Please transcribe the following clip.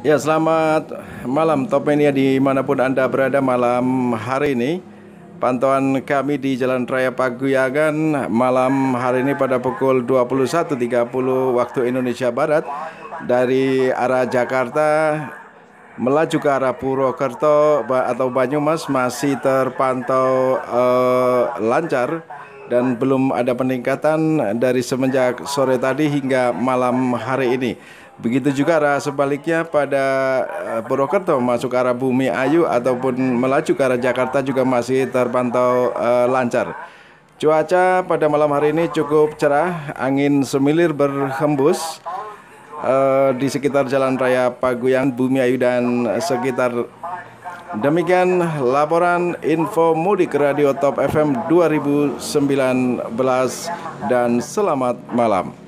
Ya, selamat malam Topmania dimanapun Anda berada malam hari ini. Pantauan kami di Jalan Raya Paguyangan malam hari ini pada pukul 21.30 waktu Indonesia Barat dari arah Jakarta melaju ke arah Purwokerto atau Banyumas masih terpantau lancar dan belum ada peningkatan dari semenjak sore tadi hingga malam hari ini. Begitu juga arah sebaliknya pada Purwokerto masuk ke arah Bumi Ayu ataupun melaju ke arah Jakarta juga masih terpantau lancar. Cuaca pada malam hari ini cukup cerah, angin semilir berhembus di sekitar Jalan Raya Paguyangan, Bumi Ayu dan sekitar. Demikian laporan info mudik Radio Top FM 2019 dan selamat malam.